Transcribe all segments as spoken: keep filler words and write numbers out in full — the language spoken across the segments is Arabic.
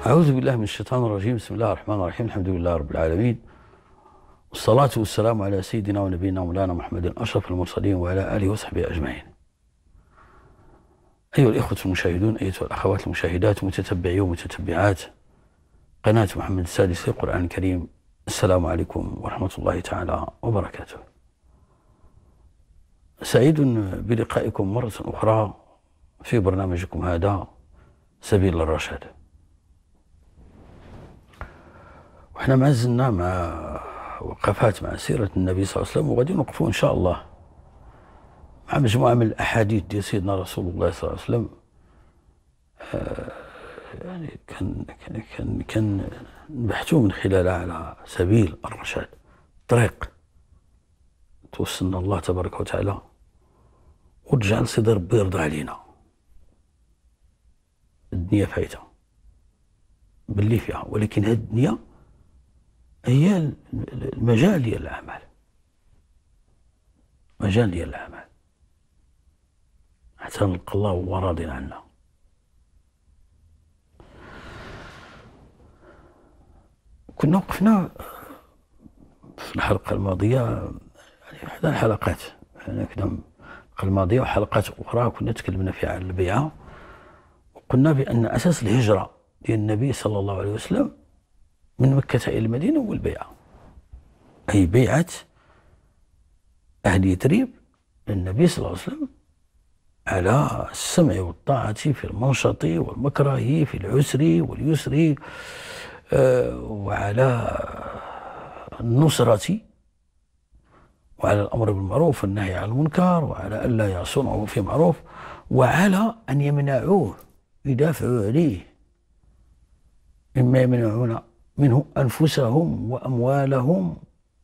أعوذ بالله من الشيطان الرجيم. بسم الله الرحمن الرحيم. الحمد لله رب العالمين، والصلاة والسلام على سيدنا ونبينا مولانا محمد أشرف المرسلين وعلى آله وصحبه أجمعين. أيها الإخوة المشاهدون، أيها الأخوات المشاهدات، متتبعي ومتتبعات قناة محمد السادس للقرآن الكريم، السلام عليكم ورحمة الله تعالى وبركاته. سعيد بلقائكم مرة أخرى في برنامجكم هذا سبيل الرشاد. وإحنا ما زلنا مع وقفات مع سيرة النبي صلى الله عليه وسلم، وغادي نوقفوا إن شاء الله مع مجموعة من الأحاديث ديال سيدنا رسول الله صلى الله عليه وسلم. آه يعني كان كان كان كان نبحثوا من خلالها على سبيل الرشاد، طريق توصلنا الله تبارك وتعالى وتجعل سيدي ربي يرضى علينا. الدنيا فايته باللي فيها، ولكن هذه الدنيا هي المجال ديال الأعمال، مجال ديال الأعمال حتى نلقى الله وهو راض عنا. كنا وقفنا في الحلقة الماضية، يعني إحدى الحلقات، يعني كنا الحلقة الماضية وحلقات أخرى كنا تكلمنا فيها عن البيعة، وقلنا بأن أساس الهجرة ديال النبي صلى الله عليه وسلم من مكة إلى المدينة هو البيعة، أي بيعة أهل يثرب للنبي صلى الله عليه وسلم على السمع والطاعة في المنشط والمكره، في العسر واليسر، آه وعلى النصرة، وعلى الأمر بالمعروف والنهي عن المنكر، وعلى ألا يعصونه في معروف، وعلى أن يمنعوه، يدافعوا عليه مما يمنعون منه أنفسهم وأموالهم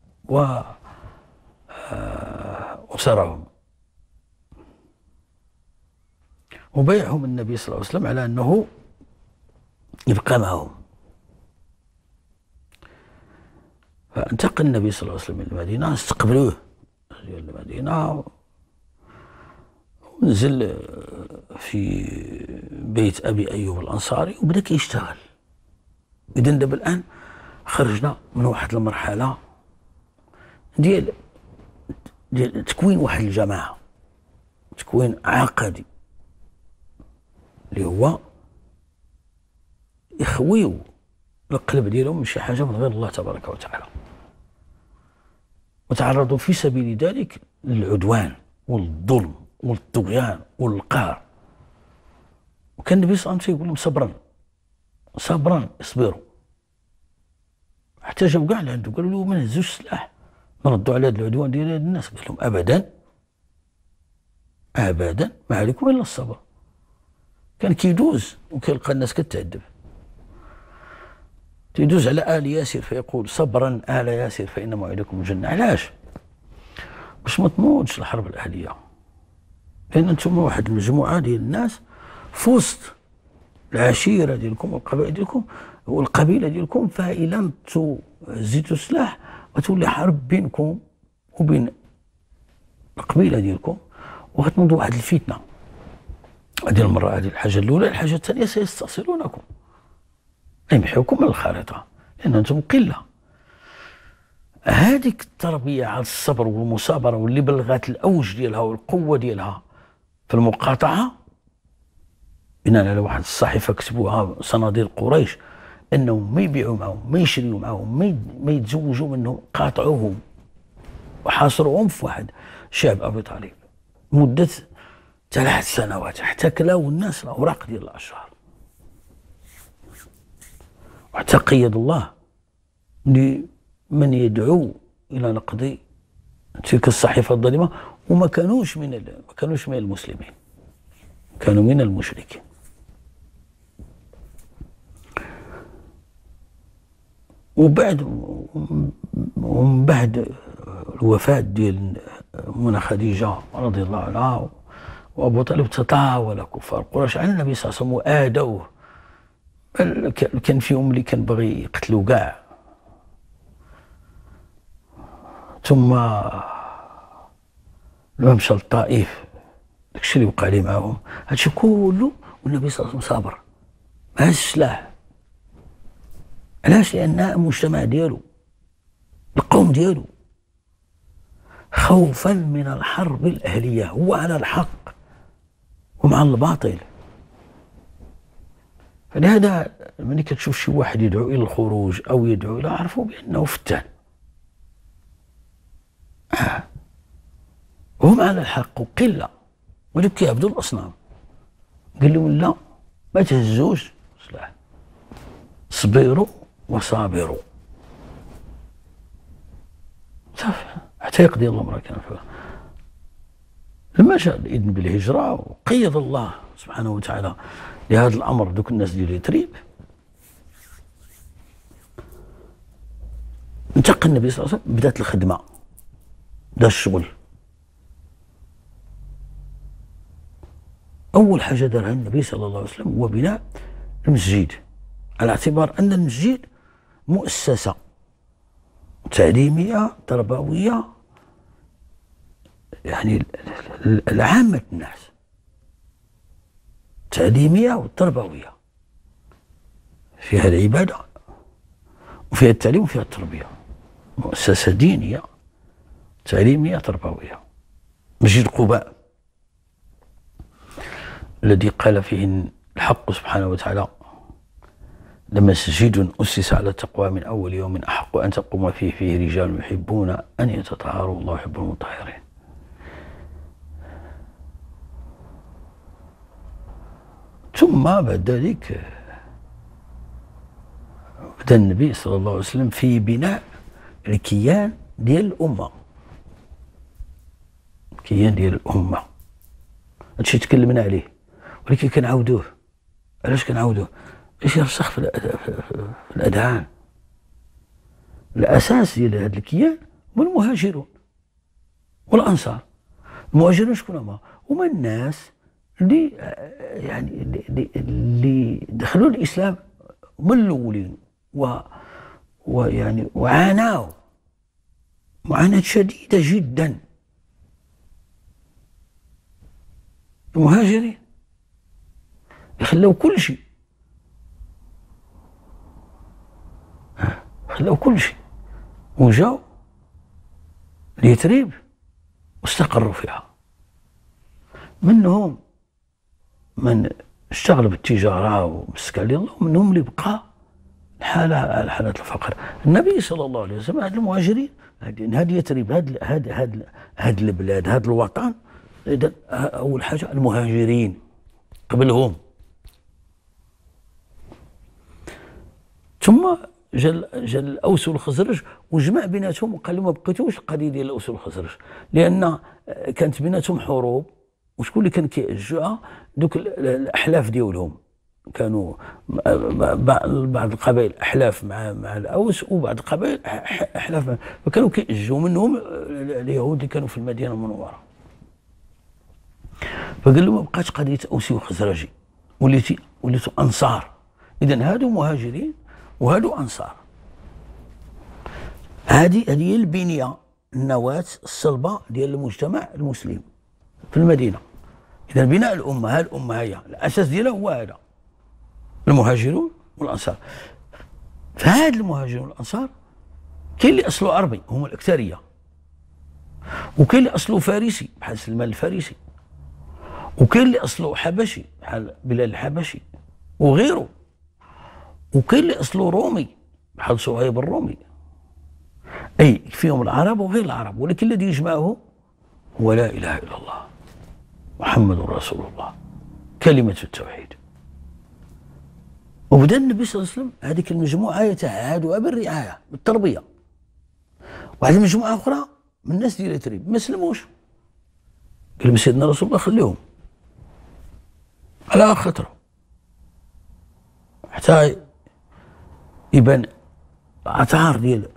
وأسرهم. وبيعهم النبي صلى الله عليه وسلم على أنه يبقى معهم. فانتقل النبي صلى الله عليه وسلم إلى المدينة، استقبلوه إلى المدينة، ونزل في بيت أبي أيوب الأنصاري وبدأ كيشتغل. إذا دابا الآن خرجنا من واحد المرحلة ديال ديال تكوين واحد الجماعة، تكوين عقدي اللي هو يخويو القلب ديالهم من شي حاجة من غير الله تبارك وتعالى، وتعرضوا في سبيل ذلك للعدوان والظلم والطغيان والقهر. وكان النبي صلى الله عليه وسلم يقول لهم صبرا صبرا اصبروا، حتى جاو كاع لعندو قالوا له ما نهزوش السلاح نردوا على هذا العدوان ديال هاد الناس. قال لهم ابدا ابدا ما عليكم الا الصبر. كان كيدوز وكيلقى الناس كتعذب، تيدوز على آل ياسر فيقول صبرا آل ياسر فإن موعدكم الجنة. علاش؟ باش ما تنوضش الحرب الأهلية، لأن انتم واحد المجموعة ديال الناس في وسط العشيرة ديالكم والقبائل ديالكم والقبيلة ديالكم، فإلا زيتوا السلاح غتولي حرب بينكم وبين القبيلة ديالكم، وغتنوض واحد الفتنة. هذه المرة هذه الحاجة الأولى. الحاجة الثانية سيستأصلونكم، يمحوكم من الخارطة لأن أنتم قلة. هذيك التربية على الصبر والمصابرة واللي بلغات الأوج ديالها والقوة ديالها في المقاطعة، بناء على واحد الصحيفة كتبوها صناديد قريش أنهم ما يبيعوا معهم، ما يشريوا معهم، ما يتزوجوا منهم، قاطعوهم وحاصروهم في واحد شعب أبي طالب مدة ثلاث سنوات، حتى كلاو الناس الأوراق ديال الأشرار. وحتى قيد الله لمن يدعو إلى نقض تلك الصحيفة الظالمة، وما كانوش من ما كانوش من المسلمين، كانوا من المشركين. وبعد ومن بعد الوفاة ديال منى خديجة رضي الله عنها وأبو طالب، تطاول كفار قريش على النبي صلى الله عليه وسلم وآدوه. كان فيهم اللي كان باغي يقتلوا كاع. ثم لما مشى للطائف داكشي اللي وقع لي معاهم، هادشي كله والنبي صلى الله عليه وسلم صابر، ما هز السلاح، علاش؟ لأن المجتمع ديالو، القوم ديالو، خوفا من الحرب الأهلية، هو على الحق ومع الباطل. فلهذا ملي كتشوف شي واحد يدعو إلى الخروج أو يدعو إلى، عرفوا بأنه فتان. آه. هم على الحق وقلة، ولكن كيعبدوا الأصنام. قال لهم لا، ما تهزوش سلاح، صبروا وصابروا صافي حتى يقضي الله ما كان فيه. لما جاء الإذن بالهجرة وقيد الله سبحانه وتعالى لهذا الأمر دوك الناس ديال يثرب، انتقل النبي صلى الله عليه وسلم، بدات الخدمة، بدا الشغل. أول حاجة دارها النبي صلى الله عليه وسلم هو بناء المسجد، على اعتبار أن المسجد مؤسسة تعليمية تربوية، يعني لعامة الناس، تعليمية وتربوية، فيها العبادة وفيها التعليم وفيها التربية، مؤسسة دينية تعليمية تربوية. مسجد قباء الذي قال فيه الحق سبحانه وتعالى: لمسجد أسس على التقوى من أول يوم أحق أن تقوم فيه فيه رجال يحبون أن يتطهروا والله يحب المطهرين. ثم بعد ذلك بدا النبي صلى الله عليه وسلم في بناء الكيان ديال الأمة، الكيان ديال الأمة. هادشي تكلمنا عليه، ولكن كنعاودوه. علاش كنعاودوه؟ باش يرسخ في الأذهان. الأساس ديال هذا الكيان هو المهاجرون والأنصار. المهاجرون شكون هما؟ هما الناس اللي يعني اللي, اللي دخلوا الإسلام من الأولين و ويعني وعانوا معاناة شديدة جدا. المهاجرين خلاو كل شيء، خلاو كل شيء وجاو ليثرب واستقروا فيها. منهم من اشتغل بالتجارة ومسك على الله، ومنهم اللي بقى حالة على حالة الفقر. النبي صلى الله عليه وسلم هاد المهاجرين، هاد يثرب، هاد هاد هاد هاد البلاد، هاد الوطن، إذا أول حاجة المهاجرين قبلهم. ثم جا جا الأوس والخزرج وجمع بيناتهم وقال لهم ما بقيتوش القضية ديال الأوس والخزرج، لأن كانت بيناتهم حروب. وشكون اللي كان كيأجوها؟ دوك الأحلاف ديالهم، كانوا بعض القبائل أحلاف مع مع الأوس، وبعض القبائل أحلاف مع، فكانوا كيأجوا منهم اليهود اللي كانوا في المدينة المنورة. فقال لهم ما بقاتش قضية أوسي وخزرجي، وليتي وليتوا أنصار. إذا هادو مهاجرين وهادو أنصار. هذه هذه هي البنية، النواة الصلبة ديال المجتمع المسلم في المدينة. إذا بناء الأمة، ها الأمة هي الأساس ديالها هو هذا، المهاجرون والأنصار. فهاد المهاجرون والأنصار كاين اللي أصله عربي هم الأكثرية، وكاين اللي أصله فارسي بحال سلمان الفارسي، وكاين اللي أصله حبشي بحال بلال الحبشي وغيره، وكاين اللي أصله رومي بحال صهيب الرومي. أي فيهم العرب وغير العرب، ولكن الذي يجمعهم هو لا إله إلا الله محمد رسول الله، كلمة التوحيد. وبدا النبي صلى الله عليه وسلم هذيك المجموعة يتعهدها بالرعاية بالتربية. واحد المجموعة أخرى من الناس ديال يثرب ما سلموش، قال لهم سيدنا رسول الله خليهم على خاطره حتى يبان عثار ديال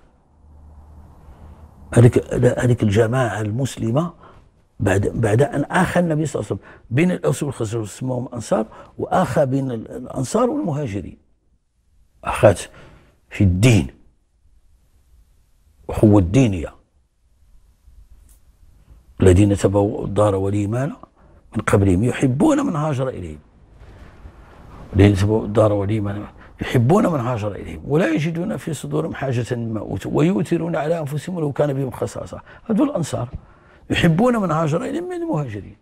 هذيك هذيك الجماعة المسلمة. بعد بعد ان اخى النبي صلى الله عليه وسلم بين الاوس والخزرج وسماهم انصار، واخى بين الانصار والمهاجرين، اخات في الدين، اخوه الدينيه. الذين تبوأوا الدار والايمان من قبلهم يحبون من هاجر اليهم. الذين تبوأوا الدار والايمان يحبون من هاجر إليهم ولا يجدون في صدورهم حاجة مما أوتوا ويؤثرون على أنفسهم ولو كان بهم خصاصة. هذول الأنصار يحبون من هاجر إليهم من المهاجرين.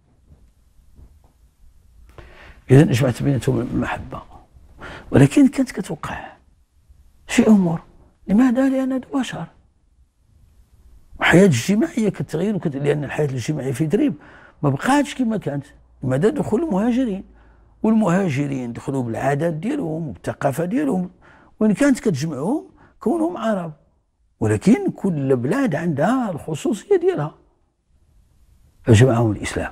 إذا أجمعت بيناتهم المحبة، ولكن كانت كتوقع شي أمور. لماذا؟ لأن هادو بشر، الحياة الاجتماعية كتغير وكت... لأن الحياة الاجتماعية في تريب ما بقاتش كما كانت. لماذا؟ دخول المهاجرين، والمهاجرين دخلوا بالعادات ديالهم وبالثقافة ديالهم، وإن كانت كتجمعهم كونهم عرب، ولكن كل بلاد عندها الخصوصية ديالها. فجمعهم الإسلام،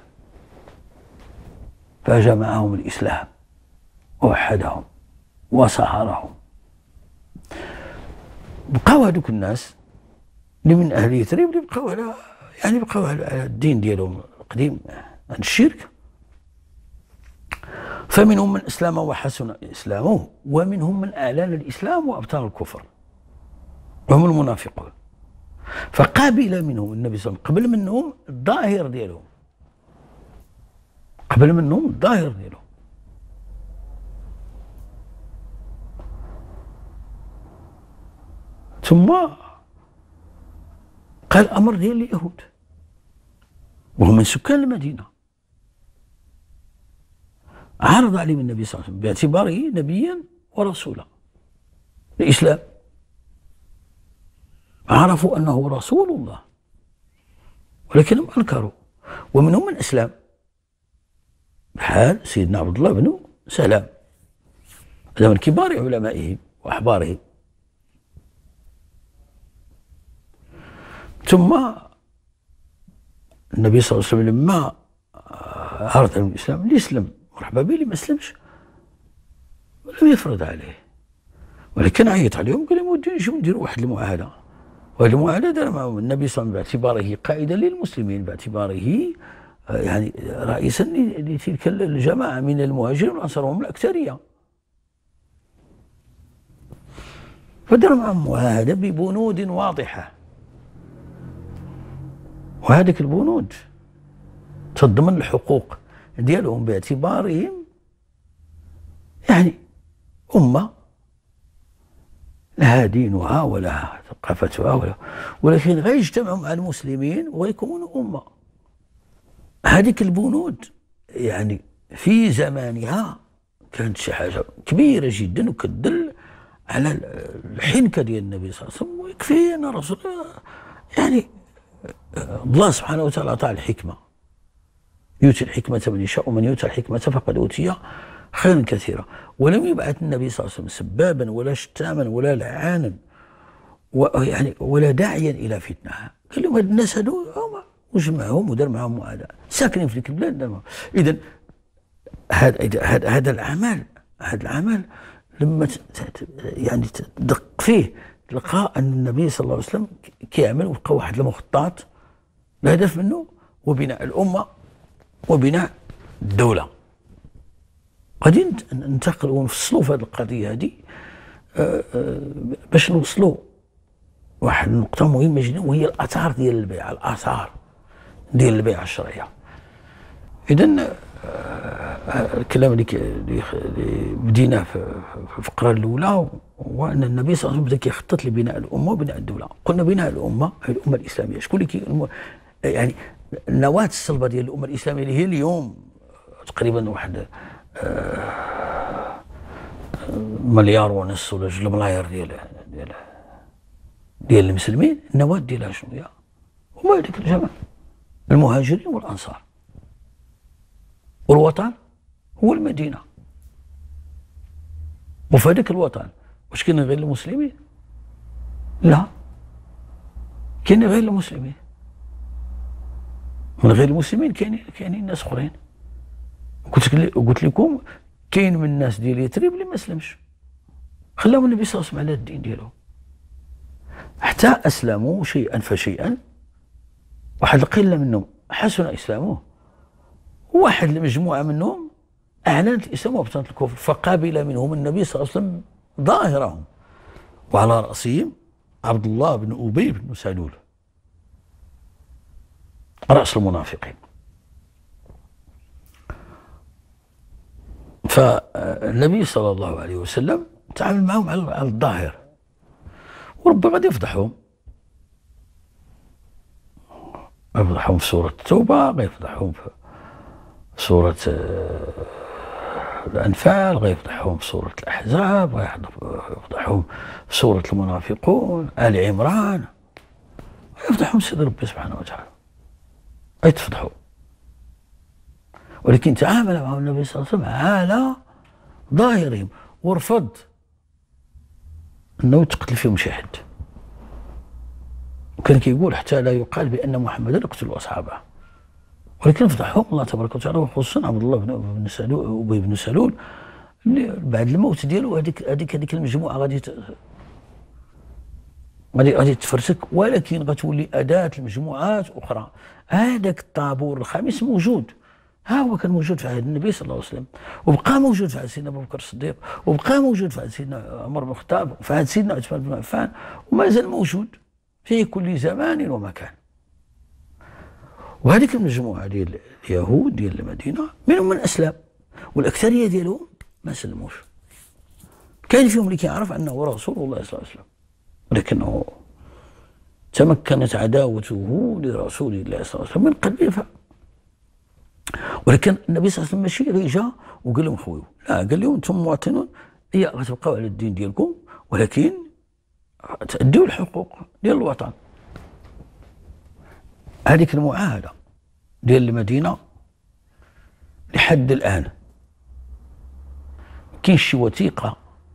فجمعهم الإسلام ووحدهم وصهرهم. بقاو هذوك الناس اللي من أهل يثرب اللي بقاو على يعني بقاو على الدين ديالهم القديم عن الشرك. فمنهم من أسلم وحسن إسلامه، ومنهم من أعلن الإسلام وأبطل الكفر، وهم المنافقون. فقابل منهم النبي صلى الله عليه وسلم قبل منهم الظاهر ديالهم، قبل منهم الظاهر ديالهم. ثم قال أمر ديال اليهود وهم من سكان المدينة، عرض عليهم النبي صلى الله عليه وسلم باعتباره نبيا ورسولا الإسلام، عرفوا أنه رسول الله ولكنهم أنكروا. ومنهم من أسلم بحال سيدنا عبد الله بن سلام، هذا من كبار علمائهم وأحبارهم. ثم النبي صلى الله عليه وسلم لما عرض عليهم الإسلام اللي يسلم مرحبا به، اللي ما اسلمش ولم يفرض عليه، ولكن عيط عليهم قال لهم نجيو نديروا واحد المعاهدة. وهذه المعاهدة دار معهم النبي صلى الله عليه وسلم باعتباره قائدا للمسلمين، باعتباره يعني رئيسا لتلك الجماعة من المهاجرين والأنصار وهم الأكثرية. فدار معهم معاهدة ببنود واضحة، وهذيك البنود تضمن الحقوق ديالهم باعتبارهم يعني أمة لها دينها ولها ثقافتها ولا، ولكن غيجتمعوا مع المسلمين ويكونوا أمة. هذيك البنود يعني في زمانها كانت شي حاجة كبيرة جدا وكتدل على الحنكة ديال النبي صلى الله عليه وسلم. ويكفي أن الرسول يعني الله سبحانه وتعالى أعطاه الحكمة، يؤتي الحكمة من يشاء ومن يؤتى الحكمة فقد أوتي خيرا كثيرا. ولم يبعث النبي صلى الله عليه وسلم سبابا ولا شتاما ولا لعانا ويعني ولا داعيا إلى فتنة. قال لهم هاد الناس هادو وجمعهم ودار معهم معاهدة، ساكنين في ديك البلاد. إذا هذا هذا هذا العمل هذا العمل لما يعني تدق فيه تلقى أن النبي صلى الله عليه وسلم كيعمل وفق واحد المخطط الهدف منه وبناء الأمة وبناء الدولة. غادي ننتقلوا ونفصلوا في هذه القضية هذه باش نوصلوا واحد النقطة مهمة جدا، وهي الآثار ديال البيعة، الآثار ديال البيعة الشرعية. إذا الكلام اللي بديناه في الفقرة الأولى هو أن النبي صلى الله عليه وسلم بدا كيخطط لبناء الأمة وبناء الدولة. قلنا بناء الأمة هي الأمة الإسلامية. شكون اللي يعني النواة الصلبة ديال الأمة الإسلامية اللي هي اليوم تقريبا واحد مليار ونص ولا جوج ملاير ديال ديال ديال المسلمين، النواة ديالها شنو هي؟ هما هذيك الجماعة المهاجرين والأنصار. والوطن هو المدينة، وفي هذاك الوطن واش كاين غير المسلمين؟ لا، كاين غير المسلمين. من غير المسلمين كاينين كاينين ناس اخرين. قلت قلت لكم كاين من الناس ديال يثرب اللي ما اسلمش، خلاهم النبي صلى الله عليه وسلم على الدين ديالهم حتى اسلموا شيئا فشيئا. واحد القله منهم حسن اسلامه، وواحد المجموعه منهم اعلنت الاسلام وابطنت الكفر. فقابل منهم النبي صلى الله عليه وسلم ظاهرهم، وعلى راسهم عبد الله بن ابي بن سلول راس المنافقين. فالنبي صلى الله عليه وسلم تعامل معهم على الظاهر، وربي غادي يفضحهم، غيفضحهم في سورة التوبة، غيفضحهم في سورة الأنفال، غيفضحهم في سورة الأحزاب، غيفضحهم في سورة المنافقون، آل عمران، غيفضحهم سيد ربي سبحانه وتعالى، غيتفضحوا. ولكن تعامل مع النبي صلى الله عليه وسلم على ظاهرهم، ورفض أنه تقتل فيهم شي حد، وكان كيقول حتى لا يقال بأن محمدا يقتل أصحابه، ولكن فضحهم الله تبارك وتعالى، وخصوصا عبد الله بن سلول وأبي بن سلول اللي بعد الموت ديالو هذيك هذيك هذيك المجموعة غادي غادي غادي تفرسك، ولكن غتولي أداة لمجموعات أخرى. هذاك الطابور الخامس موجود، ها هو كان موجود في عهد النبي صلى الله عليه وسلم، وبقى موجود في عهد سيدنا ابو بكر الصديق، وبقى موجود في عهد سيدنا عمر بن الخطاب، وفي عهد سيدنا عثمان بن عفان، وما زال موجود في كل زمان ومكان. وهذيك المجموعه ديال اليهود ديال المدينه منهم من اسلم، والاكثريه ديالهم ما سلموش. كاين فيهم اللي كيعرف انه رسول الله صلى الله عليه وسلم، ولكنه تمكنت عداوته لرسول الله صلى الله عليه وسلم من قلبه. ولكن النبي صلى الله عليه وسلم ماشي غير جا وقال لهم خويو، لا، قال لهم انتم مواطنون، هي غتبقاو على الدين ديالكم، ولكن تأديوا الحقوق ديال الوطن. هذيك المعاهده ديال المدينه لحد الان كاين شي وثيقه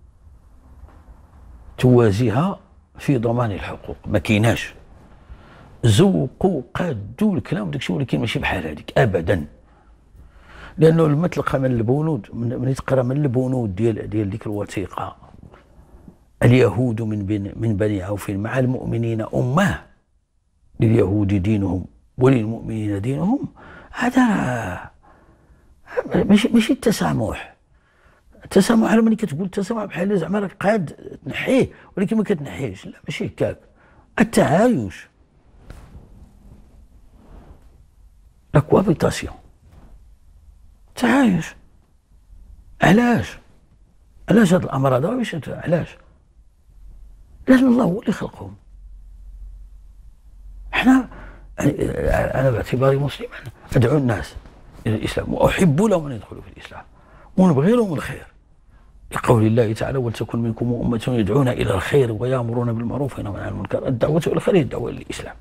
توازيها في ضمان الحقوق، ما كايناش. زوقوا قادوا الكلام داكشي، ولكن ماشي بحال هذيك ابدا، لانه لما تلقى من البنود، من تقرا من البنود ديال ديال ديك الوثيقه، اليهود من بين من بني عوف مع المؤمنين امه، لليهود دينهم وللمؤمنين دينهم، هذا ماشي ماشي التسامح. التسامح على ملي كتقول التسامح بحال زعما راك قاد تنحيه، ولكن ما كتنحيش، لا ماشي هكاك. التعايش، لا كوابيتاسيون، تعايش. علاش؟ علاش هاد الامراض واش علاش؟ لان الله هو اللي خلقهم. احنا انا باعتباري مسلما ادعو الناس الى الاسلام، واحب لهم ان يدخلوا في الاسلام، ونبغي لهم الخير، لقول الله تعالى: ولتكن منكم امه يدعون الى الخير ويامرون بالمعروف وينهون عن المنكر. الدعوه الى الخير هي الدعوه للاسلام.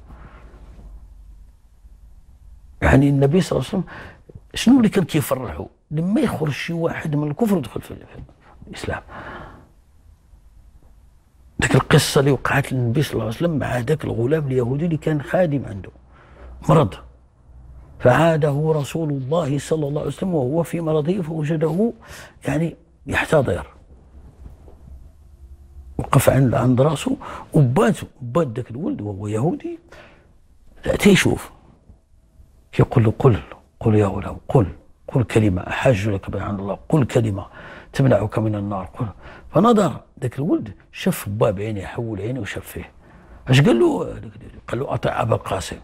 يعني النبي صلى الله عليه وسلم شنو اللي كان كيفرحوا؟ لما يخرج شي واحد من الكفر ودخل في الاسلام. ديك القصه اللي وقعت للنبي صلى الله عليه وسلم مع ذاك الغلام اليهودي اللي كان خادم عنده، مرض، فعاده رسول الله صلى الله عليه وسلم وهو في مرضه، فوجده يعني يحتضر، وقف عند عند راسه وبات بات ذاك الولد وهو يهودي تيشوف، يقول له: قل قل يا غلام، قل قل كلمه احاج لك بها عند الله، قل كلمه تمنعك من النار، قل. فنظر ذاك الولد، شاف با بعينيه، حول عينيه وشاف فيه. اش قال له؟ قال له: اطع ابا القاسم.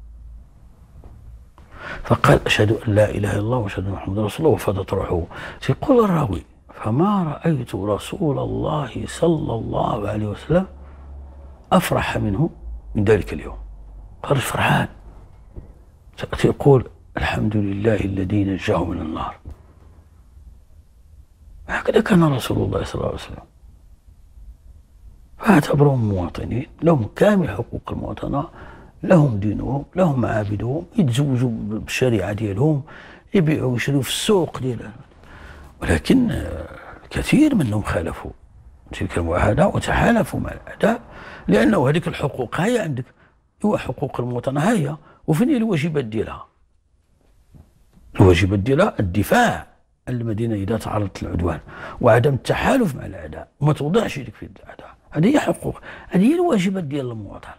فقال: اشهد ان لا اله الا الله واشهد ان محمدا رسول الله، وفاضت روحه. يقول الراوي: فما رايت رسول الله صلى الله عليه وسلم افرح منه من ذلك اليوم. خرج فرحان، يقول: الحمد لله الذي نجاه من النار. هكذا كان رسول الله صلى الله عليه وسلم. فاعتبرهم مواطنين، لهم كامل حقوق المواطنه، لهم دينهم، لهم معابدهم، يتزوجوا بالشريعه ديالهم، يبيعوا ويشريوا في السوق ديالهم. ولكن الكثير منهم خالفوا تلك المعاهده وتحالفوا مع الاعداء، لانه هذيك الحقوق هي عندك، هو حقوق المواطنه هي، وفين هي الواجبات ديالها؟ الواجبات ديالها الدفاع عن المدينه اذا تعرضت للعدوان، وعدم التحالف مع الاعداء، وما توضعش يدك في الاعداء. هذه هي حقوق، هذه هي الواجبات ديال المواطنه.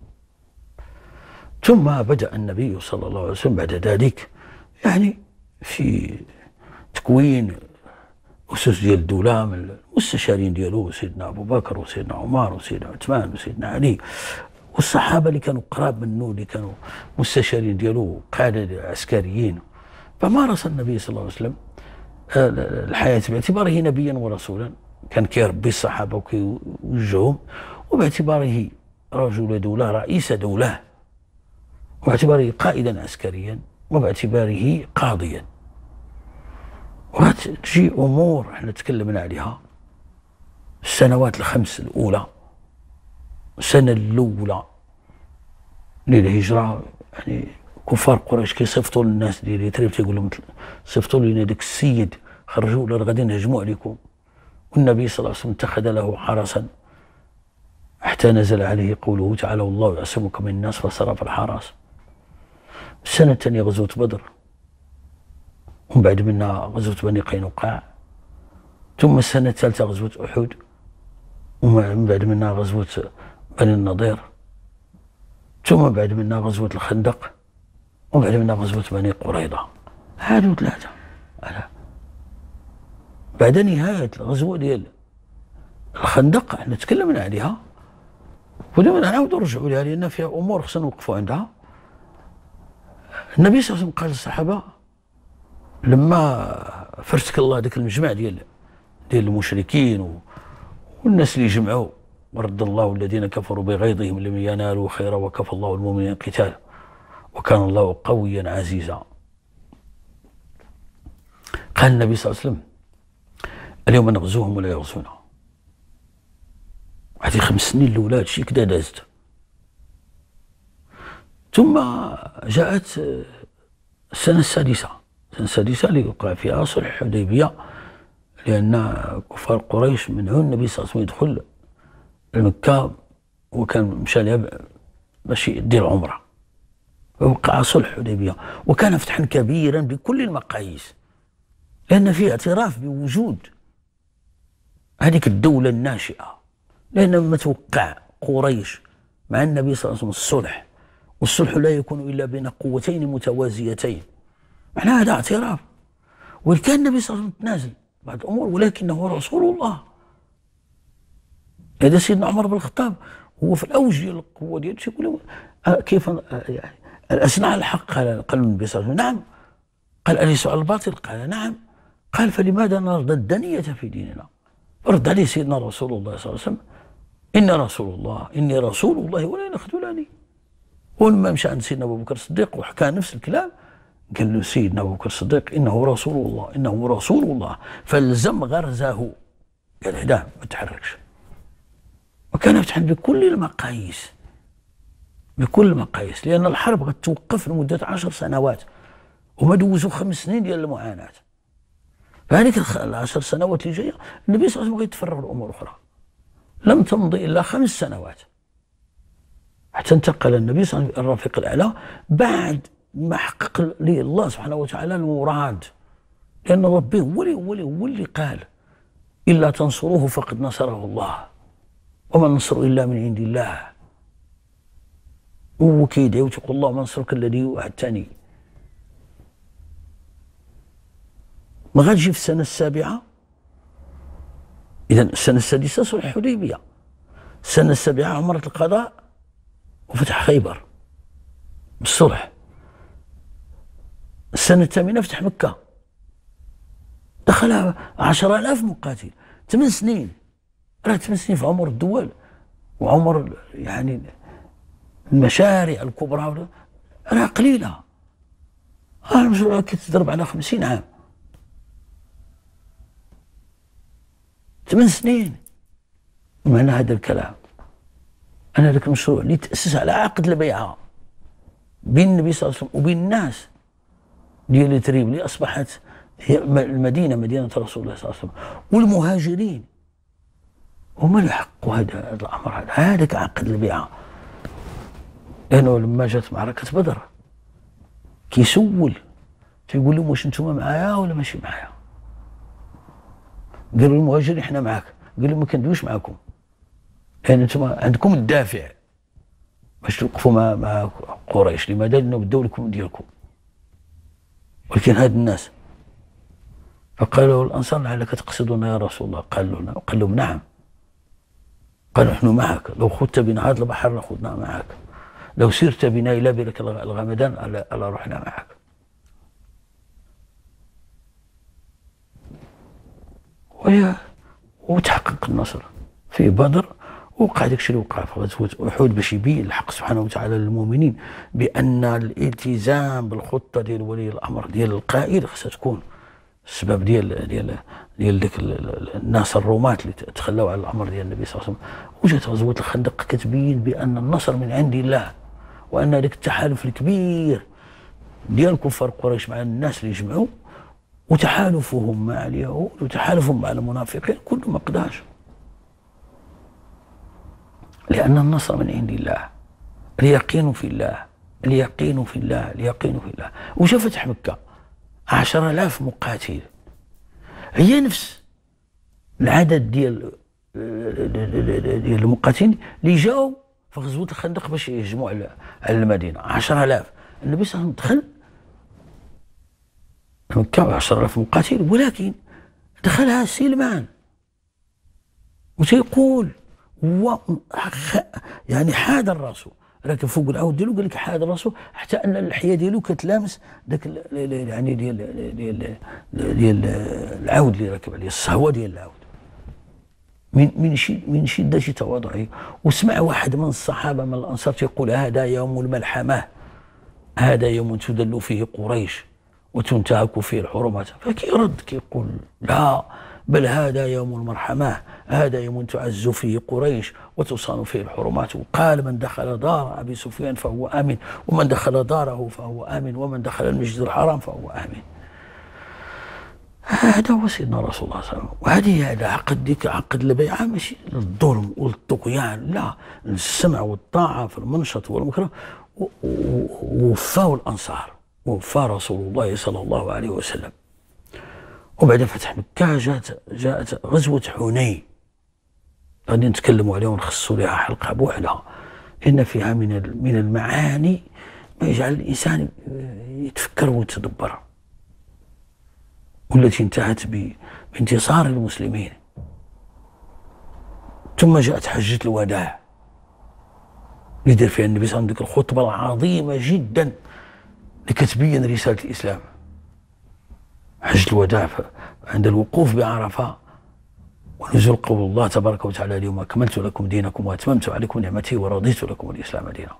ثم بدأ النبي صلى الله عليه وسلم بعد ذلك يعني في تكوين أسس ديال الدولة، من المستشارين ديالو سيدنا أبو بكر وسيدنا عمر وسيدنا عثمان وسيدنا علي، والصحابة اللي كانوا قراب منه، اللي كانوا مستشارين ديالو، قادة عسكريين. فمارس النبي صلى الله عليه وسلم الحياة باعتباره نبيا ورسولا كان كيربي الصحابة وكيوجههم، وباعتباره رجل دولة رئيس دولة، وباعتباره قائدا عسكريا، وباعتباره قاضيا. وتجي أمور احنا تكلمنا عليها السنوات الخمس الأولى. السنة الأولى للهجرة يعني كفار قريش كيصيفطوا للناس ديال يثرب تيقول لهم صيفطوا لنا داك السيد خرجوا ولا غادي نهجموا عليكم. والنبي صلى الله عليه وسلم اتخذ له حرسا حتى نزل عليه قوله تعالى والله يعصمك من الناس فصرف الحرس. السنة الثانية غزوة بدر، ومن بعد منها غزوة بني قينقاع، ثم السنة الثالثة غزوة أحد، ومن بعد منها غزوة بني النضير، ثم بعد منها غزوة الخندق، وبعد منها غزوة بني قريظة. هادو ثلاثة. بعد نهاية الغزوة ديال الخندق احنا تكلمنا عليها، ودائما نعاودوا نرجعوا لها لأن فيها أمور خصنا نوقفوا عندها. النبي صلى الله عليه وسلم قال للصحابة لما فرتك الله ذاك المجمع ديال ديال المشركين والناس اللي جمعوا، ورد الله الذين كفروا بغيظهم لم ينالوا خيرا وكفى الله المؤمنين القتال وكان الله قويا عزيزا. قال النبي صلى الله عليه وسلم اليوم نغزوهم ولا يغزونا. هذه خمس سنين الاولى هادشي كدا دازت. ثم جاءت السنه السادسه، السنه السادسه اللي وقع فيها صلح الحديبيه، لان كفار قريش منعوا النبي صلى الله عليه وسلم يدخل لمكه، وكان مشى لها باش يدير عمره، ووقع صلح الحديبيه، وكان فتحا كبيرا بكل المقاييس، لان فيه اعتراف بوجود هذيك الدوله الناشئه. لان لما توقع قريش مع النبي صلى الله عليه وسلم الصلح، والصلح لا يكون الا بين قوتين متوازيتين، معنى هذا اعتراف. وكان النبي صلى الله عليه وسلم تنازل بعض الامور، ولكنه رسول الله. هذا سيدنا عمر بن الخطاب هو في الاوج ديال القوه ديالو تيقول كيف يعني اصنع الحق؟ قال قال النبي صلى الله عليه وسلم نعم. قال اليس على الباطل؟ قال نعم. قال فلماذا نرضى الدنية في ديننا؟ رد عليه سيدنا رسول الله صلى الله عليه وسلم إن رسول الله إني رسول الله ولا يخذلني. ولما مشى عند سيدنا أبو بكر الصديق وحكى نفس الكلام، قال له سيدنا أبو بكر الصديق إنه رسول الله إنه رسول الله فالزم غرزه. قال اهداه ما تحركش. وكان يفتح بكل المقاييس، بكل المقاييس، لأن الحرب غتوقف لمدة عشر سنوات، وما دوزوا خمس سنين ديال المعاناة. فهذيك العشر سنوات اللي جايه النبي صلى الله عليه وسلم غيتفرغ لامور اخرى. لم تمضي الا خمس سنوات حتى انتقل النبي صلى الله عليه وسلم الى الرفيق الاعلى بعد ما حقق لي الله سبحانه وتعالى المراد. لان ربي هو اللي هو اللي هو اللي قال الا تنصروه فقد نصره الله وما النصر الا من عند الله. هو كيدعي وتقول اللهم انصرك الذي وعدتني. ما غاديش في السنة السابعة. إذا السنة السادسة صلح الحديبية، السنة السابعة عمرة القضاء وفتح خيبر بالصلح، السنة الثامنة فتح مكة دخلها عشرة آلاف مقاتل. ثمان سنين، راه ثمان سنين في عمر الدول وعمر يعني المشاريع الكبرى راه قليلة. راه المشروع كتضرب على خمسين عام. ثمان سنين. معنى هذا الكلام أن ذاك المشروع اللي تأسس على عقد البيعة بين النبي صلى الله عليه وسلم وبين الناس ديال يثرب اللي أصبحت هي المدينة مدينة رسول الله صلى الله عليه وسلم، والمهاجرين هما اللي حقوا هذا الأمر. هذا هذاك عقد البيعة. لأنه لما جات معركة بدر كيسول تيقول لهم واش نتوما معايا ولا ماشي معايا؟ قالوا المهاجرين احنا معاك. قال لهم ما كندويش معاكم، لان انتم عندكم الدافع باش توقفوا مع مع قريش. لماذا؟ لانه بداو لكم ديالكم. ولكن هاد الناس فقالوا الانصار لعلك تقصدنا يا رسول الله. قال لهم قال لهم نعم. قالوا نحن معك، لو خذت بنا هذا البحر لخذنا معك، لو سرت بنا الى برك الغمدان الا رحنا معك. وهي وتحقق النصر في بدر. وقع داك الشيء اللي وقع في غزوة أحد باش يبين الحق سبحانه وتعالى للمؤمنين بأن الالتزام بالخطة ديال ولي الأمر ديال القائد خصها تكون السبب ديال ديال ديال ديك الناس الروماة اللي تخلاو على الأمر ديال النبي صلى الله عليه وسلم. وجات غزوة الخندق كتبين بأن النصر من عند الله، وأن ذاك التحالف الكبير ديال كفار قريش مع الناس اللي جمعوا وتحالفهم مع اليهود وتحالفهم مع المنافقين كله ما قداش، لأن النصر من عند الله. اليقين في الله، اليقين في الله، اليقين في الله. وجا فتح مكة عشرة آلاف مقاتل، هي نفس العدد ديال ديال المقاتلين اللي جاوا في غزوة الخندق باش يهجموا على المدينة. عشرة آلاف. النبي صلى الله عليه وسلم دخل مكة عشرة آلاف مقاتل، ولكن دخلها سلمان وتيقول هو يعني حاد الرسول، راكب فوق العود ديالو قال لك حاد الرسول حتى ان اللحيه ديالو كتلامس داك يعني ديال ديال ديال العود اللي راكب عليه، الصهوه ديال العود من من شي من شده تواضعه. وسمع واحد من الصحابه من الانصار تيقول هذا يوم الملحمه، هذا يوم تدل فيه قريش وتنتهك فيه الحرمات. فكيرد كيقول لا، بل هذا يوم المرحمة، هذا يوم تعز فيه قريش وتصان فيه الحرمات. وقال من دخل دار أبي سفيان فهو آمن، ومن دخل داره فهو آمن، ومن دخل المسجد الحرام فهو آمن. هذا هو سيدنا رسول الله صلى الله عليه وسلم. وهذه هذا عقد ديك عقد البيعة ماشي للظلم والطغيان، لا، السمع والطاعة في المنشط والمكره. ووفاه الأنصار، ووفى رسول الله صلى الله عليه وسلم. وبعد فتح مكة جاءت جاءت غزوة حنين، غادي نتكلموا عليها ونخصصوا لها حلقة بوحدها، إن فيها من من المعاني ما يجعل الإنسان يتفكر ويتدبر، والتي انتهت بانتصار المسلمين. ثم جاءت حجة الوداع اللي دار فيها النبي صلى الله عليه وسلم ديك الخطبة العظيمة جدا اللي كتبين رسالة الإسلام. حجة الوداع عند الوقوف بعرفة ونزول قول الله تبارك وتعالى اليوم أكملت لكم دينكم وأتممت عليكم نعمتي ورضيت لكم الإسلام دينا.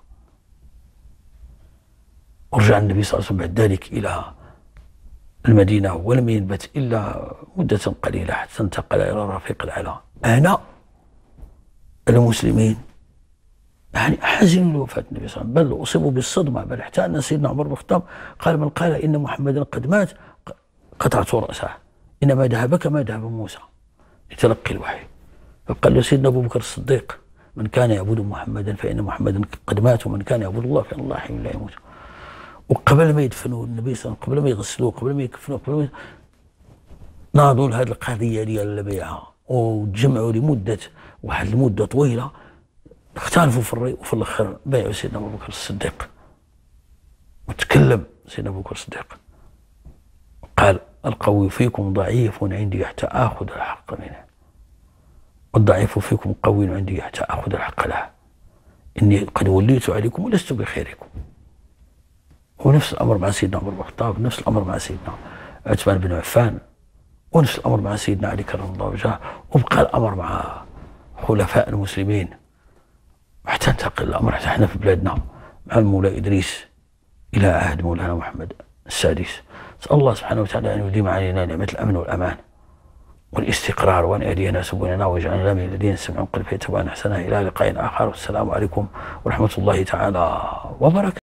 ورجع النبي صلى الله عليه وسلم بعد ذلك إلى المدينة ولم ينبت إلا مدة قليلة حتى انتقل إلى الرفيق الأعلى. أنا المسلمين يعني حزنوا لوفاة النبي صلى الله عليه وسلم، بل أصيبوا بالصدمة، بل حتى أن سيدنا عمر بن الخطاب قال من قال إن محمدا قد مات قطعت رأسه، إنما ذهب كما ذهب موسى لتلقي الوحي. فقال له سيدنا أبو بكر الصديق من كان يعبد محمدا فإن محمدا قد مات، ومن كان يعبد الله فإن الله حي لا يموت. وقبل ما يدفنوا النبي صلى الله عليه وسلم، قبل ما يغسلوه، قبل ما يكفنوه، قبل ما ناضوا لهذه القضية ديال البيعة وتجمعوا لمدة واحد المدة طويلة، اختلفوا في الرأي وفي الآخر بايعوا سيدنا أبو بكر الصديق. وتكلم سيدنا أبو بكر الصديق قال القوي فيكم ضعيف عندي حتى آخذ الحق منه، والضعيف فيكم قوي عندي حتى آخذ الحق له، إني قد وليت عليكم ولست بخيركم. ونفس الأمر مع سيدنا عمر بن الخطاب، نفس الأمر مع سيدنا عثمان بن عفان، ونفس الأمر مع سيدنا علي كرم الله وجهه، وبقى الأمر مع خلفاء المسلمين، حتى انتقل الأمر حتى احنا في بلادنا مع المولى إدريس إلى عهد مولانا محمد السادس. نسأل الله سبحانه وتعالى أن يديم علينا نعمة الأمن والأمان والاستقرار، وأن يهدينا سبلنا ويجعلنا من الذين يستمعون القول فيتبعون أحسنه. إلى لقاء آخر، والسلام عليكم ورحمة الله تعالى وبركاته.